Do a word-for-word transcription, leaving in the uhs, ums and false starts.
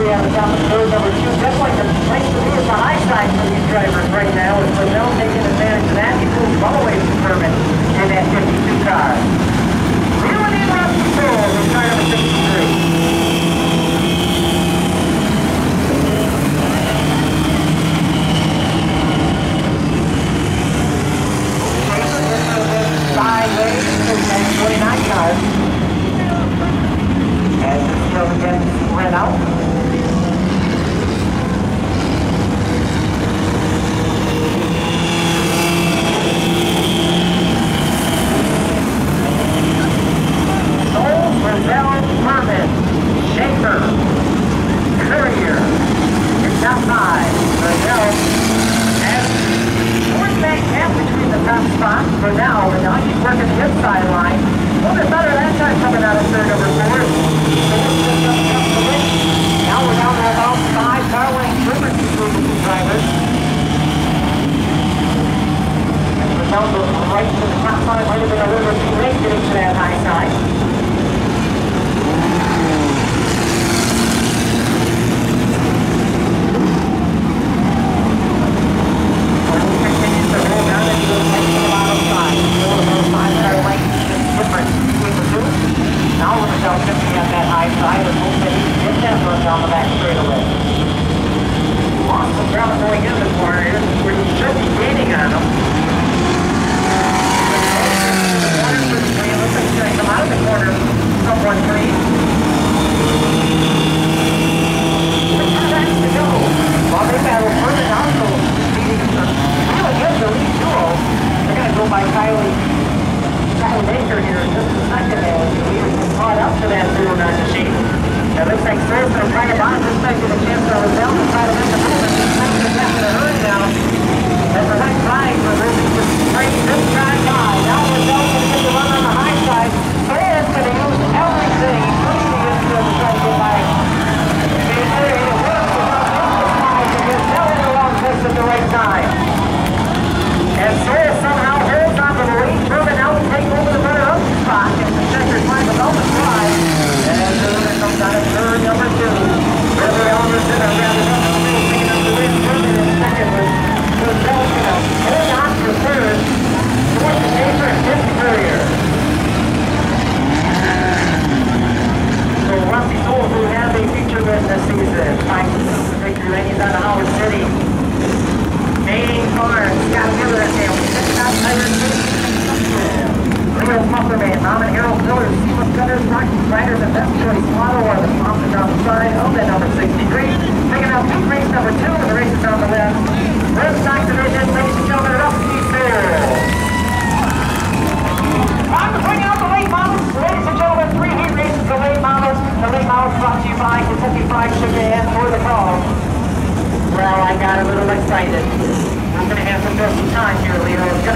Speedway on the top of the road, number two. Definitely the place to be is the high side for these drivers right now. With Flinn taking advantage of that. He pulls well away from Furman in that fifty-two car. Wheeling in rough control in car number sixty-three. Sideways, twenty-nine cars. As the field again ran out. Soul, Brazil, Herman, Schaefer, Courier, it's outside. Brazil has fourth back half between the top spots for now, but now he's working the inside line. A little bit better that time coming out of third number four. Now we're down to about five car length difference between the two drivers. And we're down to right to the top five. Might have been a little too late getting to that high side. So he continues to roll down and goes right to the bottom side. Still about five car length difference between the two. Now we're down fifty on that high side and hope that he can get that run down the back straightaway. Lost some ground going in the corner here, where he should be gaining on him. Looks like he's going to come out of the corner somewhat clean. With two laps to go. While they battle further down, so leading really good the lead duo. They're going to go by Kylie. Kyle Baker here in just a second as he was caught up to that duo on the sheet. It looks like Sir's going to try to bond this time, get a chance to hold down and try to make the movement. He's not going to get in a hurry now. As the right side for Ruby just straight this time by. Now we're down to get the run on the high side. Sir's going to use everything, including the infield to try to get by. Baker, he works to come in the side to get down in the wrong place at the right time. And Sir somehow holds on to the lead. Furman now will take over the runner up spot. And the checker finds a moment drive. And the winner comes out of third, number two. River Elmerson, or rather, taking up the win. Furman in second with Brazil, you know, holding on for third. Fourth to Baker and fifth Courier. So Rusty Soul, who has a feature win this season, finds the victory ladies out of Howard City. Main car, Scott Miller at there. Scott Miller, Leo Pufferman, Mom and Harold Miller, Seamus Gunners, Rocky Riders, and Best Choice Model are the sponsors on the side of that number sixty-three. Taking out peak race number two, and the race is on the left. Red Sox division, ladies and gentlemen, Rusty Soul. Time to bring out the late models. Ladies and gentlemen, three heat races, the late models. The late models brought to you by Kentucky Fried Sugar and for the call. Well, I got a little excited. We're going to have to fill some time here, Leo.